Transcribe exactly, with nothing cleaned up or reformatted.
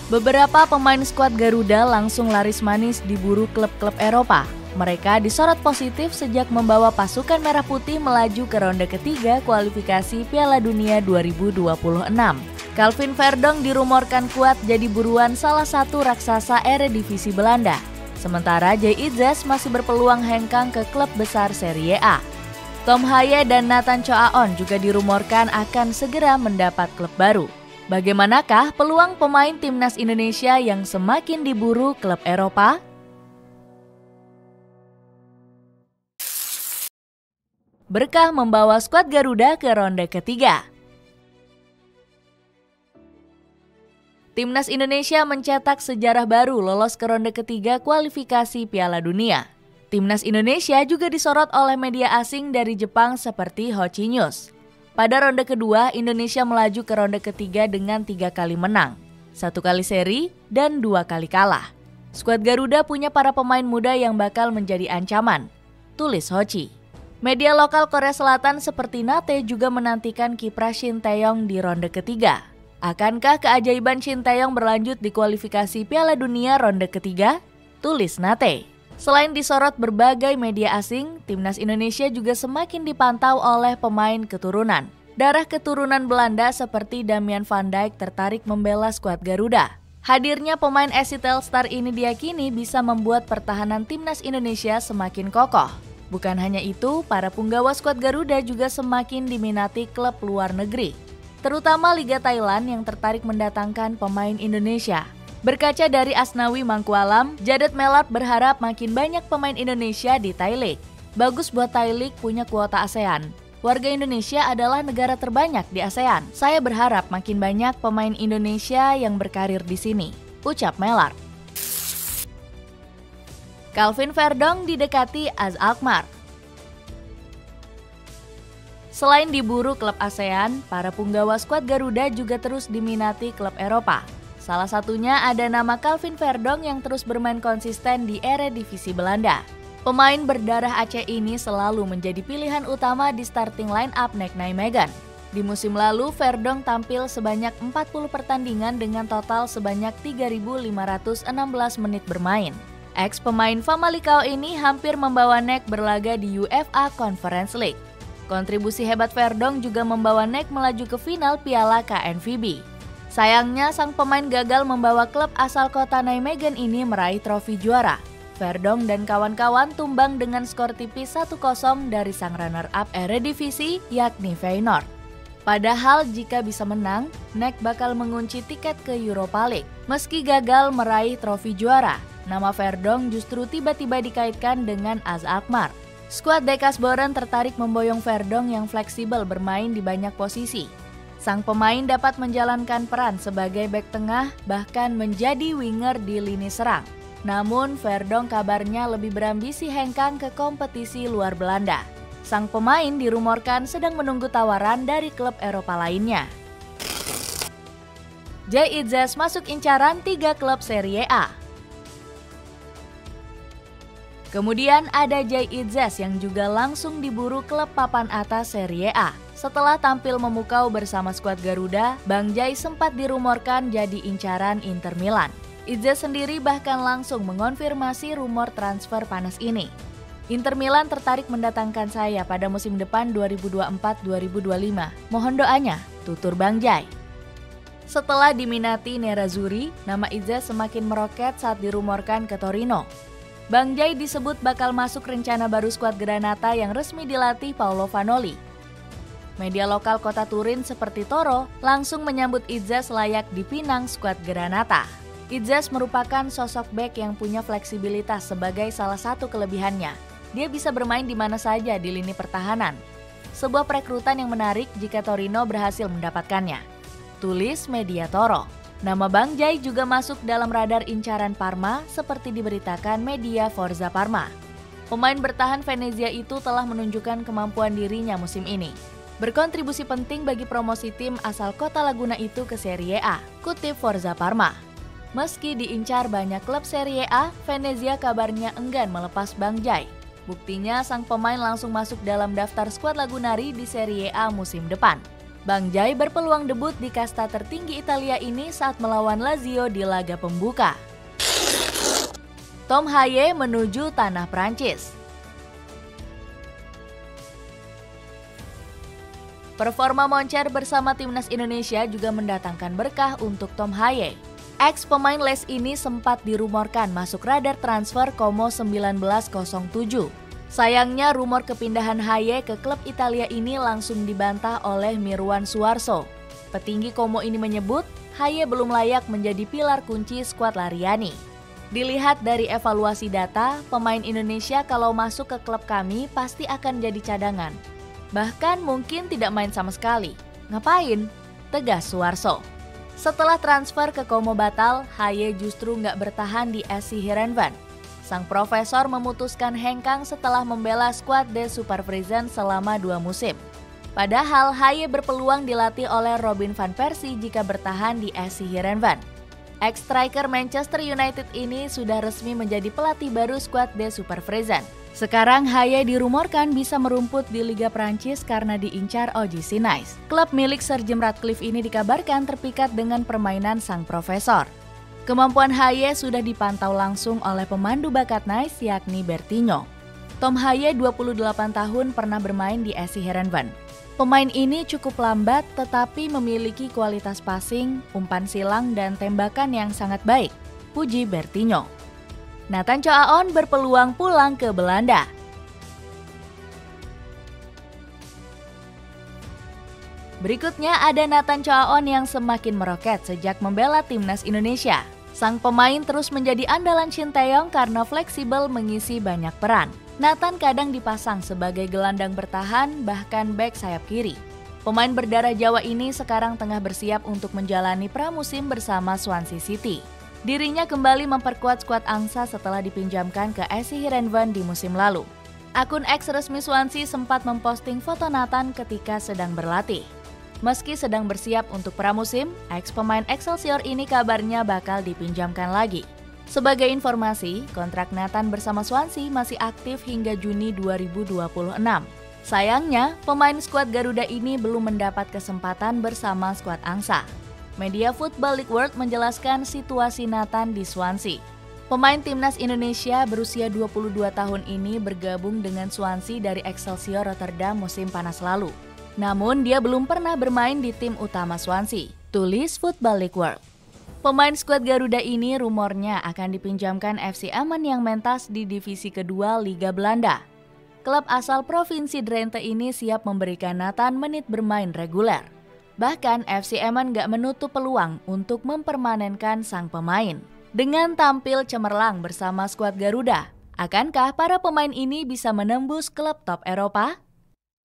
Beberapa pemain skuad Garuda langsung laris manis diburu klub-klub Eropa. Mereka disorot positif sejak membawa pasukan merah putih melaju ke ronde ketiga kualifikasi Piala Dunia dua ribu dua puluh enam. Calvin Verdonk dirumorkan kuat jadi buruan salah satu raksasa Eredivisie Belanda. Sementara Jay Itzes masih berpeluang hengkang ke klub besar Serie A. Tom Haye dan Nathan Choaon juga dirumorkan akan segera mendapat klub baru. Bagaimanakah peluang pemain timnas Indonesia yang semakin diburu klub Eropa? Berkah membawa skuad Garuda ke ronde ketiga. Timnas Indonesia mencetak sejarah baru lolos ke ronde ketiga kualifikasi Piala Dunia. Timnas Indonesia juga disorot oleh media asing dari Jepang seperti Hochi News. Pada ronde kedua, Indonesia melaju ke ronde ketiga dengan tiga kali menang, satu kali seri, dan dua kali kalah. Skuad Garuda punya para pemain muda yang bakal menjadi ancaman, tulis Hochi. Media lokal Korea Selatan seperti Nate juga menantikan kiprah Shin Tae-yong di ronde ketiga. Akankah keajaiban Shin Tae-yong berlanjut di kualifikasi Piala Dunia ronde ketiga? Tulis Nate. Selain disorot berbagai media asing, timnas Indonesia juga semakin dipantau oleh pemain keturunan. Darah keturunan Belanda seperti Damian van Dijk tertarik membela skuad Garuda. Hadirnya pemain Esi Telstar ini diyakini bisa membuat pertahanan timnas Indonesia semakin kokoh. Bukan hanya itu, para punggawa skuad Garuda juga semakin diminati klub luar negeri, terutama Liga Thailand yang tertarik mendatangkan pemain Indonesia. Berkaca dari Asnawi Mangkualam, Jadet Melart berharap makin banyak pemain Indonesia di Thai League. Bagus buat Thai League punya kuota ASEAN. Warga Indonesia adalah negara terbanyak di ASEAN. Saya berharap makin banyak pemain Indonesia yang berkarir di sini, ucap Melart. Calvin Verdonk didekati Az Alkmaar. Selain diburu klub ASEAN, para punggawa skuad Garuda juga terus diminati klub Eropa. Salah satunya ada nama Calvin Verdonk yang terus bermain konsisten di Eredivisie Belanda. Pemain berdarah Aceh ini selalu menjadi pilihan utama di starting line up Nek Nijmegen. Di musim lalu, Verdonk tampil sebanyak empat puluh pertandingan dengan total sebanyak tiga ribu lima ratus enam belas menit bermain. Ex-pemain Famalicão ini hampir membawa Nek berlaga di U F A Conference League. Kontribusi hebat Verdonk juga membawa Nek melaju ke final Piala K N V B. Sayangnya, sang pemain gagal membawa klub asal kota Nijmegen ini meraih trofi juara. Verdonk dan kawan-kawan tumbang dengan skor tipis satu kosong dari sang runner-up Eredivisie yakni Feyenoord. Padahal jika bisa menang, Nek bakal mengunci tiket ke Europa League. Meski gagal meraih trofi juara, nama Verdonk justru tiba-tiba dikaitkan dengan Az Alkmaar. Skuad Dekasboren tertarik memboyong Verdonk yang fleksibel bermain di banyak posisi. Sang pemain dapat menjalankan peran sebagai bek tengah bahkan menjadi winger di lini serang. Namun Verdonk kabarnya lebih berambisi hengkang ke kompetisi luar Belanda. Sang pemain dirumorkan sedang menunggu tawaran dari klub Eropa lainnya. Jay Itzes masuk incaran tiga klub Serie A. Kemudian ada Jay Itzes yang juga langsung diburu klub papan atas Serie A. Setelah tampil memukau bersama skuad Garuda, Bang Jay sempat dirumorkan jadi incaran Inter Milan. Itzes sendiri bahkan langsung mengonfirmasi rumor transfer panas ini. Inter Milan tertarik mendatangkan saya pada musim depan dua ribu dua puluh empat dua ribu dua puluh lima. Mohon doanya, tutur Bang Jay. Setelah diminati Nerazzurri, nama Itzes semakin meroket saat dirumorkan ke Torino. Bang Jay disebut bakal masuk rencana baru skuad Granata yang resmi dilatih Paolo Vanoli. Media lokal kota Turin seperti Toro langsung menyambut Itzes layak dipinang skuad Granata. Itzes merupakan sosok bek yang punya fleksibilitas sebagai salah satu kelebihannya. Dia bisa bermain di mana saja di lini pertahanan. Sebuah perekrutan yang menarik jika Torino berhasil mendapatkannya, tulis media Toro. Nama Bang Jay juga masuk dalam radar incaran Parma seperti diberitakan media Forza Parma. Pemain bertahan Venezia itu telah menunjukkan kemampuan dirinya musim ini. Berkontribusi penting bagi promosi tim asal kota Laguna itu ke Serie A, kutip Forza Parma. Meski diincar banyak klub Serie A, Venezia kabarnya enggan melepas Bang Jay. Buktinya sang pemain langsung masuk dalam daftar skuad Lagunari di Serie A musim depan. Bang Jai berpeluang debut di kasta tertinggi Italia ini saat melawan Lazio di laga pembuka. Tom Haye menuju tanah Prancis. Performa moncer bersama timnas Indonesia juga mendatangkan berkah untuk Tom Haye. Ex pemain Les ini sempat dirumorkan masuk radar transfer Como seribu sembilan ratus tujuh. Sayangnya rumor kepindahan Haye ke klub Italia ini langsung dibantah oleh Mirwan Suarso. Petinggi Como ini menyebut Haye belum layak menjadi pilar kunci skuad Lariani. Dilihat dari evaluasi data, pemain Indonesia kalau masuk ke klub kami pasti akan jadi cadangan. Bahkan mungkin tidak main sama sekali. Ngapain? Tegas Suarso. Setelah transfer ke Como batal, Haye justru nggak bertahan di S C Heerenveen. Sang profesor memutuskan hengkang setelah membela skuad De Supervriezen selama dua musim. Padahal Haye berpeluang dilatih oleh Robin van Persie jika bertahan di S C Heerenveen. Ex-striker Manchester United ini sudah resmi menjadi pelatih baru skuad De Supervriezen. Sekarang Haye dirumorkan bisa merumput di Liga Prancis karena diincar O G C Nice. Klub milik Sir Jim Ratcliffe ini dikabarkan terpikat dengan permainan sang profesor. Kemampuan Haye sudah dipantau langsung oleh pemandu bakat Nice yakni Bertinho. Tom Haye dua puluh delapan tahun pernah bermain di S C Heerenveen. Pemain ini cukup lambat tetapi memiliki kualitas passing, umpan silang, dan tembakan yang sangat baik, puji Bertinho. Nathan Choaon berpeluang pulang ke Belanda. Berikutnya ada Nathan Choaon yang semakin meroket sejak membela timnas Indonesia. Sang pemain terus menjadi andalan Shin Tae-yong karena fleksibel mengisi banyak peran. Nathan kadang dipasang sebagai gelandang bertahan, bahkan bek sayap kiri. Pemain berdarah Jawa ini sekarang tengah bersiap untuk menjalani pramusim bersama Swansea City. Dirinya kembali memperkuat skuad angsa setelah dipinjamkan ke S C Heerenveen di musim lalu. Akun X resmi Swansea sempat memposting foto Nathan ketika sedang berlatih. Meski sedang bersiap untuk pramusim, ex pemain Excelsior ini kabarnya bakal dipinjamkan lagi. Sebagai informasi, kontrak Nathan bersama Swansea masih aktif hingga Juni dua ribu dua puluh enam. Sayangnya, pemain skuad Garuda ini belum mendapat kesempatan bersama skuad angsa. Media Football League World menjelaskan situasi Nathan di Swansea. Pemain timnas Indonesia berusia dua puluh dua tahun ini bergabung dengan Swansea dari Excelsior Rotterdam musim panas lalu. Namun dia belum pernah bermain di tim utama Swansea, tulis Football League World. Pemain skuad Garuda ini rumornya akan dipinjamkan F C Emmen yang mentas di divisi kedua Liga Belanda. Klub asal Provinsi Drenthe ini siap memberikan Nathan menit bermain reguler. Bahkan F C Emmen gak menutup peluang untuk mempermanenkan sang pemain. Dengan tampil cemerlang bersama skuad Garuda, akankah para pemain ini bisa menembus klub top Eropa?